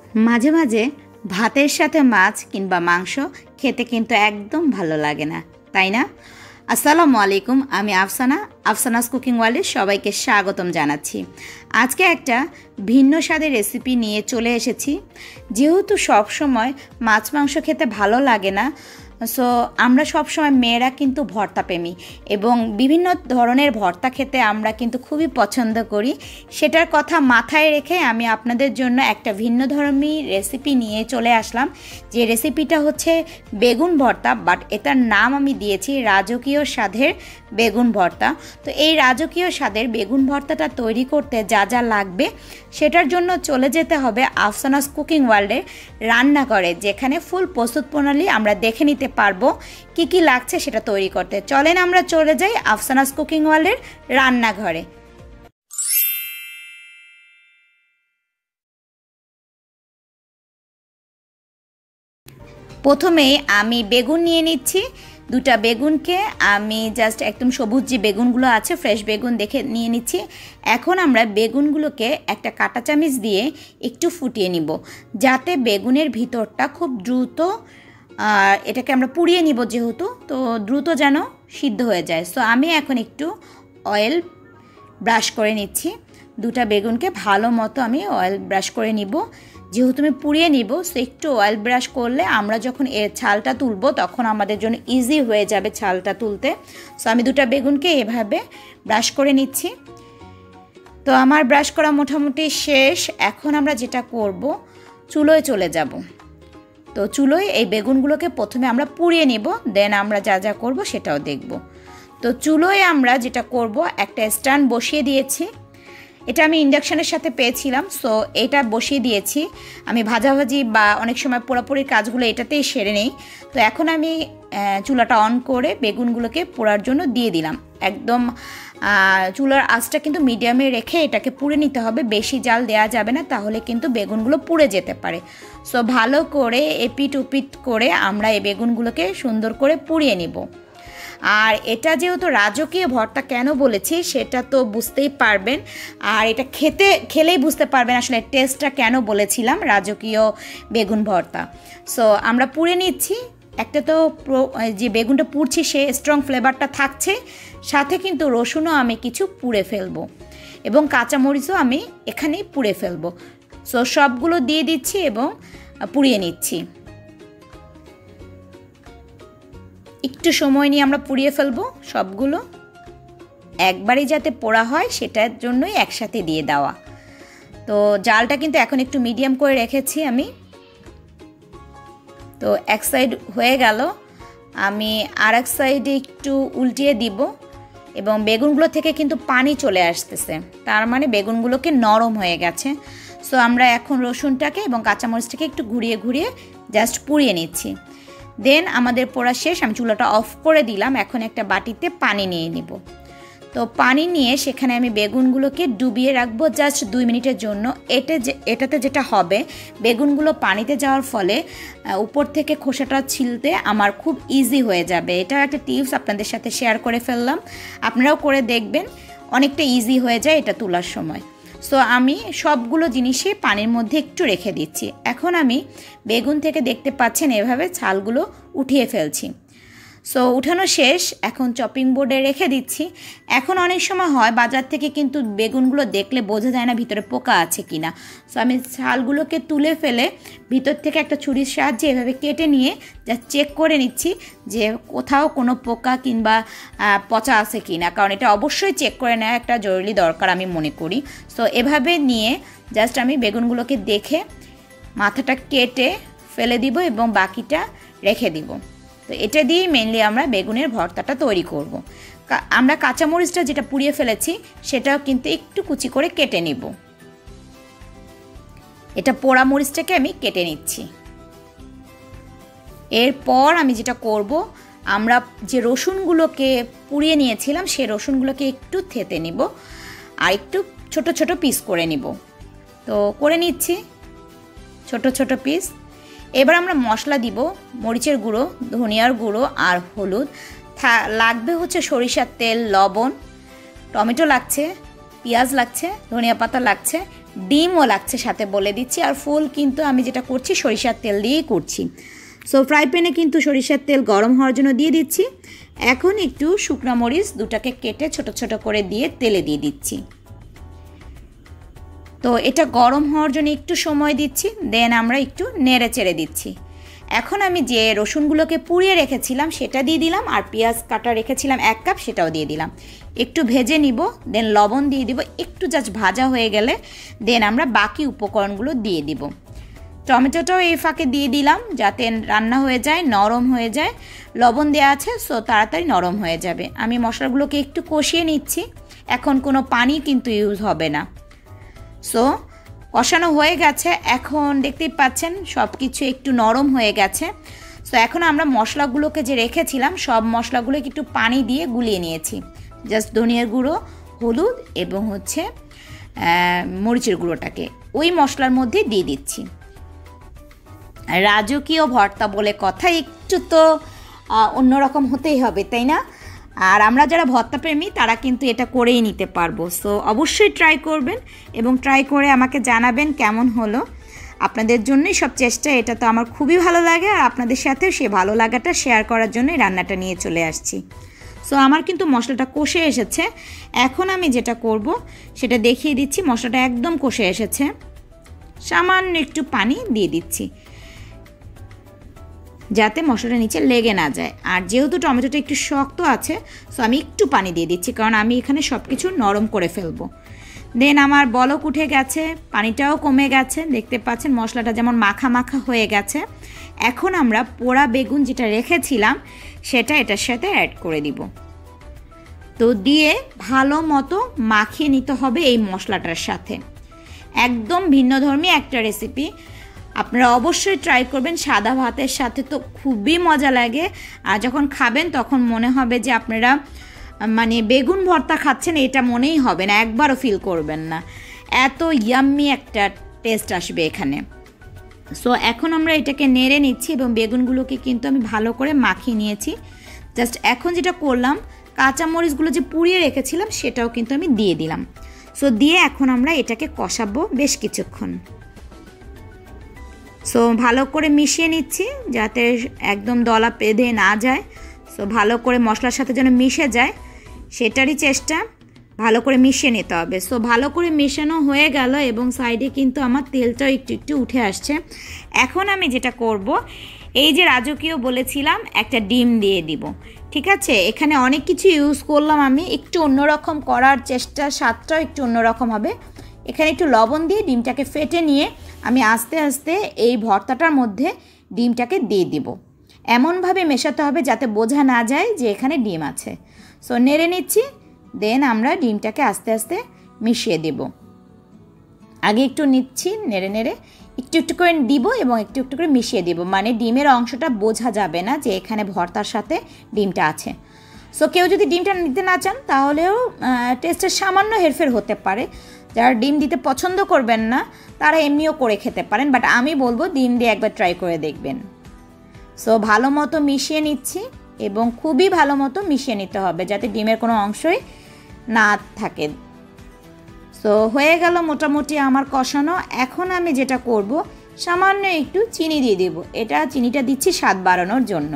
মাঝে মাঝে ভাতের সাথে মাছ কিংবা মাংস খেতে কিন্তু একদম ভালো লাগে না, তাই না? আসসালামু আলাইকুম, আমি আফসানাস কুকিং ওয়ার্ল্ডে সবাইকে স্বাগতম জানাচ্ছি। আজকে একটা ভিন্ন স্বাদের রেসিপি নিয়ে চলে এসেছি। যেহেতু সব সময় মাছ মাংস খেতে ভালো লাগে না, সো আমরা সবসময় মেয়েরা কিন্তু ভর্তা প্রেমী এবং বিভিন্ন ধরনের ভর্তা খেতে আমরা কিন্তু খুবই পছন্দ করি। সেটার কথা মাথায় রেখে আমি আপনাদের জন্য একটা ভিন্ন ধর্মী রেসিপি নিয়ে চলে আসলাম। যে রেসিপিটা হচ্ছে বেগুন ভর্তা, বাট এটার নাম আমি দিয়েছি রাজকীয় স্বাদের বেগুন ভর্তা। তো এই রাজকীয় স্বাদের বেগুন ভর্তাটা তৈরি করতে যা যা লাগবে সেটার জন্য চলে যেতে হবে আফসানাস কুকিং ওয়ার্ল্ডে রান্নাঘরে, যেখানে ফুল প্রস্তুত প্রণালী আমরা দেখে নিতে পারবো কি কি লাগছে সেটা তৈরি করতে। চলেন আমরা চলে যাই আফসানাস কুকিং ওয়ার্ল্ডের রান্নাঘরে। প্রথমে আমি বেগুন নিয়ে নিচ্ছি। দুটা বেগুনকে আমি জাস্ট একদম সবুজ যে বেগুনগুলো আছে ফ্রেশ বেগুন দেখে নিয়ে নিচ্ছি। এখন আমরা বেগুনগুলোকে একটা কাঁটা চামচ দিয়ে একটু ফুটিয়ে নিব, যাতে বেগুনের ভিতরটা খুব দ্রুত এটাকে আমরা পুড়িয়ে নিব, যেহেতু তো দ্রুত যেন সিদ্ধ হয়ে যায়। সো আমি এখন একটু অয়েল ব্রাশ করে নিচ্ছি। দুটা বেগুনকে ভালো মতো আমি অয়েল ব্রাশ করে নিব, যেহেতু আমি পুড়িয়ে নিব। সো একটু অয়েল ব্রাশ করলে আমরা যখন এর ছালটা তুলব তখন আমাদের জন্য ইজি হয়ে যাবে ছালটা তুলতে। সো আমি দুটা বেগুনকে এভাবে ব্রাশ করে নিচ্ছি। তো আমার ব্রাশ করা মোটামুটি শেষ। এখন আমরা যেটা করব, চুলোয় চলে যাব। তো চুলোয় এই বেগুনগুলোকে প্রথমে আমরা পুড়িয়ে নিব, দেন আমরা যা যা করব সেটাও দেখব। তো চুলোয় আমরা যেটা করব, একটা স্ট্যান্ড বসিয়ে দিয়েছি। এটা আমি ইন্ডাকশানের সাথে পেয়েছিলাম, সো এটা বসিয়ে দিয়েছি। আমি ভাজাভাজি বা অনেক সময় পোড়াপুরির কাজগুলো এটাতেই সেরে নেই। তো এখন আমি চুলাটা অন করে বেগুনগুলোকে পোড়ার জন্য দিয়ে দিলাম। একদম চুলার আঁচটা কিন্তু মিডিয়ামে রেখে এটাকে পুড়ে নিতে হবে, বেশি জাল দেওয়া যাবে না, তাহলে কিন্তু বেগুনগুলো পুড়ে যেতে পারে। সো ভালো করে এপিট উপিট করে আমরা এই বেগুনগুলোকে সুন্দর করে পুড়িয়ে নিব। আর এটা যেহেতু রাজকীয় ভর্তা কেন বলেছি সেটা তো বুঝতেই পারবেন, আর এটা খেলেই বুঝতে পারবেন আসলে টেস্টটা কেন বলেছিলাম রাজকীয় বেগুন ভর্তা। সো আমরা পুড়ে নিচ্ছি। একটা তো যে বেগুনটা পুড়ছি সে স্ট্রং ফ্লেভারটা থাকছে, সাথে কিন্তু রসুনও আমি কিছু পুড়ে ফেলবো এবং কাঁচামরিচও আমি এখানেই পুড়ে ফেলবো। সো সবগুলো দিয়ে দিচ্ছি এবং পুড়িয়ে নিচ্ছি। একটু সময় নিয়ে আমরা পুড়িয়ে ফেলবো সবগুলো, একবারই যাতে পোড়া হয় সেটার জন্যই একসাথে দিয়ে দেওয়া। তো জালটা কিন্তু এখন একটু মিডিয়াম করে রেখেছি আমি। তো এক সাইড হয়ে গেল, আমি আর এক সাইডে একটু উল্টিয়ে দিব এবং বেগুনগুলো থেকে কিন্তু পানি চলে আসতেছে, তার মানে বেগুনগুলোকে নরম হয়ে গেছে। সো আমরা এখন রসুনটাকে এবং কাঁচামরিচটাকে একটু ঘুরিয়ে ঘুরিয়ে জাস্ট পুড়িয়ে নিচ্ছি। দেন আমাদের পোড়া শেষ, আমি চুলাটা অফ করে দিলাম। এখন একটা বাটিতে পানি নিয়ে নিব। তো পানি নিয়ে সেখানে আমি বেগুনগুলোকে ডুবিয়ে রাখবো জাস্ট 2 মিনিটের জন্য। এটাতে যেটা হবে, বেগুনগুলো পানিতে যাওয়ার ফলে উপর থেকে খোসাটা ছিলতে আমার খুব ইজি হয়ে যাবে। এটা একটা টিপস আপনাদের সাথে শেয়ার করে ফেললাম, আপনারাও করে দেখবেন, অনেকটা ইজি হয়ে যায় এটা তোলার সময়। সো আমি সবগুলো জিনিসই পানির মধ্যে একটু রেখে দিচ্ছি। এখন আমি বেগুন থেকে দেখতে পাচ্ছেন এভাবে ছালগুলো উঠিয়ে ফেলছি। সো উঠানো শেষ, এখন চপিং বোর্ডে রেখে দিচ্ছি। এখন অনেক সময় হয় বাজার থেকে কিন্তু বেগুনগুলো দেখলে বোঝা যায় না ভিতরে পোকা আছে কি না। সো আমি ছালগুলোকে তুলে ফেলে ভিতর থেকে একটা ছুরির সাহায্যে এভাবে কেটে নিয়ে যা চেক করে নিচ্ছি যে কোথাও কোনো পোকা কিংবা পচা আছে কি না, কারণ এটা অবশ্যই চেক করে নেওয়া একটা জরুরি দরকার আমি মনে করি। সো এভাবে নিয়ে জাস্ট আমি বেগুনগুলোকে দেখে মাথাটা কেটে ফেলে দিব এবং বাকিটা রেখে দিব। তো এটা দিয়েই মেনলি আমরা বেগুনের ভর্তাটা তৈরি করব। আমরা কাঁচামরিচটা যেটা পুড়িয়ে ফেলেছি সেটাও কিন্তু একটু কুচি করে কেটে নিব। এটা পোড়া মরিচটাকে আমি কেটে নিচ্ছি। এরপর আমি যেটা করব, আমরা যে রসুনগুলোকে পুড়িয়ে নিয়েছিলাম সেই রসুনগুলোকে একটু থেতে নিব আর একটু ছোট ছোট পিস করে নিব। তো করে নিচ্ছি ছোট ছোট পিস। এবার আমরা মশলা দিব, মরিচের গুঁড়ো, ধনিয়ার গুঁড়ো আর হলুদ। লাগবে হচ্ছে সরিষার তেল, লবণ, টমেটো লাগছে, পেঁয়াজ লাগছে, ধনিয়া পাতা লাগছে, ডিমও লাগছে সাথে বলে দিচ্ছি। আর ফুল কিন্তু আমি যেটা করছি সরিষার তেল দিয়েই করছি। সো ফ্রাই প্যানে কিন্তু সরিষার তেল গরম হওয়ার জন্য দিয়ে দিচ্ছি। এখন একটু শুকনো মরিচ দুটাকে কেটে ছোট ছোট করে দিয়ে তেলে দিয়ে দিচ্ছি। তো এটা গরম হওয়ার জন্য একটু সময় দিচ্ছি, দেন আমরা একটু নেড়ে চেড়ে দিচ্ছি। এখন আমি যে রসুনগুলোকে পুড়িয়ে রেখেছিলাম সেটা দিয়ে দিলাম, আর পেঁয়াজ কাটা রেখেছিলাম 1 কাপ সেটাও দিয়ে দিলাম। একটু ভেজে নিব, দেন লবণ দিয়ে দিব। একটু জাস্ট ভাজা হয়ে গেলে দেন আমরা বাকি উপকরণগুলো দিয়ে দিব। টমেটোটাও এই ফাঁকে দিয়ে দিলাম যাতে রান্না হয়ে যায়, নরম হয়ে যায়। লবণ দেওয়া আছে, সো তাড়াতাড়ি নরম হয়ে যাবে। আমি মশলাগুলোকে একটু কষিয়ে নিচ্ছি, এখন কোনো পানি কিন্তু ইউজ হবে না। সো কষানো হয়ে গেছে, এখন দেখতেই পাচ্ছেন সব কিছু একটু নরম হয়ে গেছে। সো এখন আমরা মশলাগুলোকে যে রেখেছিলাম সব মশলাগুলোকে একটু পানি দিয়ে গুলিয়ে নিয়েছি। জাস্ট ধনিয়ার গুঁড়ো, হলুদ এবং হচ্ছে মরিচের গুঁড়োটাকে ওই মশলার মধ্যে দিয়ে দিচ্ছি। রাজকীয় ভর্তা বলে কথা, একটু তো অন্যরকম হতেই হবে, তাই না? আর আমরা যারা ভর্তা প্রেমী তারা কিন্তু এটা করেই নিতে পারবো। সো অবশ্যই ট্রাই করবেন এবং ট্রাই করে আমাকে জানাবেন কেমন হলো। আপনাদের জন্যই সব চেষ্টা, এটা তো আমার খুবই ভালো লাগে, আর আপনাদের সাথেও সে ভালো লাগাটা শেয়ার করার জন্যই রান্নাটা নিয়ে চলে আসছি। সো আমার কিন্তু মশলাটা কষে এসেছে। এখন আমি যেটা করব সেটা দেখিয়ে দিচ্ছি। মশলাটা একদম কষে এসেছে, সামান্য একটু পানি দিয়ে দিচ্ছি যাতে মশলাটা নিচে লেগে না যায়। আর যেহেতু টমেটোটা একটু শক্ত আছে, সো আমি একটু পানি দিয়ে দিচ্ছি, কারণ আমি এখানে সব কিছু নরম করে ফেলবো। দেন আমার বলক উঠে গেছে, পানিটাও কমে গেছে, দেখতে পাচ্ছেন মশলাটা যেমন মাখা মাখা হয়ে গেছে। এখন আমরা পোড়া বেগুন যেটা রেখেছিলাম সেটা এটার সাথে অ্যাড করে দিব। তো দিয়ে ভালো মতো মাখিয়ে নিতে হবে এই মশলাটার সাথে। একদম ভিন্নধর্মী একটা রেসিপি, আপনারা অবশ্যই ট্রাই করবেন। সাদা ভাতের সাথে তো খুবই মজা লাগে, আর যখন খাবেন তখন মনে হবে যে আপনারা মানে বেগুন ভর্তা খাচ্ছেন, এটা মনেই হবে না, একবারও ফিল করবেন না। এত ইয়াম্মি একটা টেস্ট আসবে এখানে। সো এখন আমরা এটাকে নেড়ে নিচ্ছি এবং বেগুনগুলোকে কিন্তু আমি ভালো করে মাখিয়ে নিয়েছি। জাস্ট এখন যেটা করলাম, কাঁচামরিচগুলো যে পুড়িয়ে রেখেছিলাম সেটাও কিন্তু আমি দিয়ে দিলাম। সো দিয়ে এখন আমরা এটাকে কষাবো বেশ কিছুক্ষণ। সো ভালো করে মিশিয়ে নিচ্ছি যাতে একদম দলা বেঁধে না যায়। সো ভালো করে মশলার সাথে যেন মিশে যায় সেটারই চেষ্টা, ভালো করে মিশিয়ে নিতে হবে। সো ভালো করে মেশানো হয়ে গেল এবং সাইডে কিন্তু আমার তেলটাও একটু একটু উঠে আসছে। এখন আমি যেটা করব, এই যে রাজকীয় বলেছিলাম একটা ডিম দিয়ে দিব, ঠিক আছে? এখানে অনেক কিছু ইউজ করলাম আমি, একটু অন্যরকম করার চেষ্টা, স্বাদটাও একটু অন্যরকম হবে। এখানে একটু লবণ দিয়ে ডিমটাকে ফেটে নিয়ে আমি আস্তে আস্তে এই ভর্তাটার মধ্যে ডিমটাকে দিয়ে দিব। এমনভাবে মেশাতে হবে যাতে বোঝা না যায় যে এখানে ডিম আছে। সো নেড়ে নিচ্ছি, দেন আমরা ডিমটাকে আস্তে আস্তে মিশিয়ে দেব। আগে একটু নিচ্ছি নেড়ে নেড়ে, একটু একটু করে দিব এবং একটু একটু করে মিশিয়ে দেব, মানে ডিমের অংশটা বোঝা যাবে না যে এখানে ভর্তার সাথে ডিমটা আছে। সো কেউ যদি ডিমটা নিতে না চান তাহলেও টেস্টের সামান্য হেরফের হতে পারে। যারা ডিম দিতে পছন্দ করবেন না তারা এমনিও করে খেতে পারেন, বাট আমি বলবো ডিম দিয়ে একবার ট্রাই করে দেখবেন। সো ভালো মতো মিশিয়ে নিচ্ছি এবং খুবই ভালো মতো মিশিয়ে নিতে হবে যাতে ডিমের কোনো অংশই না থাকে। সো হয়ে গেল মোটামুটি আমার কষানো। এখন আমি যেটা করব, সামান্য একটু চিনি দিয়ে দেব। এটা চিনিটা দিচ্ছি স্বাদ বাড়ানোর জন্য।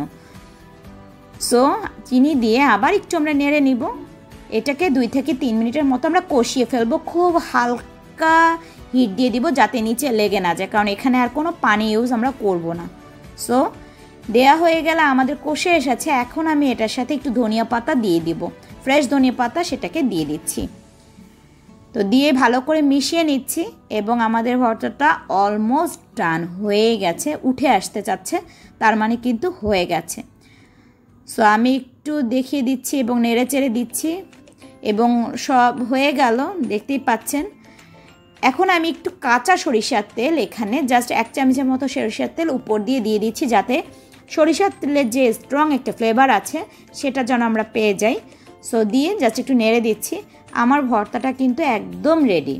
সো চিনি দিয়ে আবার একটু আমরা নেড়ে নিব। এটাকে 2 থেকে 3 মিনিটের মতো আমরা কষিয়ে ফেলবো। খুব হালকা হিট দিয়ে দিব যাতে নিচে লেগে না যায়, কারণ এখানে আর কোনো পানি ইউজ আমরা করব না। সো দেয়া হয়ে গেলে আমাদের কষে এসেছে। এখন আমি এটার সাথে একটু ধনিয়া পাতা দিয়ে দিব, ফ্রেশ ধনিয়া পাতা, সেটাকে দিয়ে দিচ্ছি। তো দিয়ে ভালো করে মিশিয়ে নিচ্ছি এবং আমাদের ভর্তাটা অলমোস্ট ডান হয়ে গেছে, উঠে আসতে চাচ্ছে, তার মানে কিন্তু হয়ে গেছে। সো আমি একটু দেখিয়ে দিচ্ছি এবং নেড়ে চেড়ে দিচ্ছি এবং সব হয়ে গেল, দেখতেই পাচ্ছেন। এখন আমি একটু কাঁচা সরিষার তেল, এখানে জাস্ট 1 চামচের মতো সরিষার তেল উপর দিয়ে দিচ্ছি যাতে সরিষার তেলের যে স্ট্রং একটা ফ্লেভার আছে সেটা যেন আমরা পেয়ে যাই। সো দিয়ে জাস্ট একটু নেড়ে দিচ্ছি। আমার ভর্তাটা কিন্তু একদম রেডি।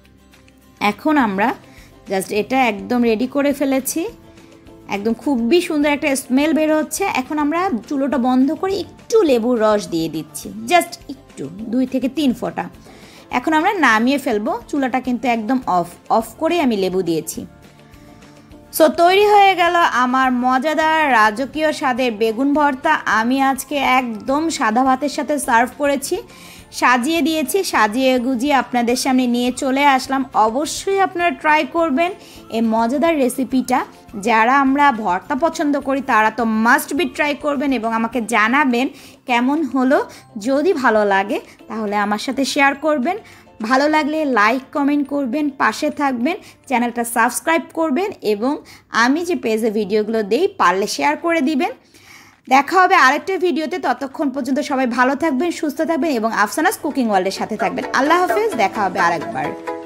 এখন আমরা জাস্ট এটা একদম রেডি করে ফেলেছি, একদম খুবই সুন্দর একটা স্মেল বের হচ্ছে। এখন আমরা চুলোটা বন্ধ করে একটু লেবুর রস দিয়ে দিচ্ছি, জাস্ট একটু 2 থেকে 3 ফোঁটা। এখন আমরা নামিয়ে ফেলবো। চুলাটা কিন্তু একদম অফ করে আমি লেবু দিয়েছি। সো তৈরি হয়ে গেল আমার মজাদার রাজকীয় স্বাদের বেগুন ভর্তা। আমি আজকে একদম সাদা ভাতের সাথে সার্ভ করেছি, সাজিয়ে দিয়েছি, সাজিয়ে গুজিয়ে আপনাদের সামনে নিয়ে চলে আসলাম। অবশ্যই আপনারা ট্রাই করবেন এই মজাদার রেসিপিটা। যারা আমরা ভর্তা পছন্দ করি তারা তো মাস্ট বি ট্রাই করবেন এবং আমাকে জানাবেন কেমন হলো। যদি ভালো লাগে তাহলে আমার সাথে শেয়ার করবেন, ভালো লাগলে লাইক কমেন্ট করবেন, পাশে থাকবেন, চ্যানেলটা সাবস্ক্রাইব করবেন এবং আমি যে পেজে ভিডিওগুলো দেই পারলে শেয়ার করে দিবেন। দেখা হবে আরেকটা ভিডিওতে। ততক্ষণ পর্যন্ত সবাই ভালো থাকবেন, সুস্থ থাকবেন এবং আফসানাস কুকিং ওয়ার্ল্ডের সাথে থাকবেন। আল্লাহ হাফেজ, দেখা হবে আরেকবার।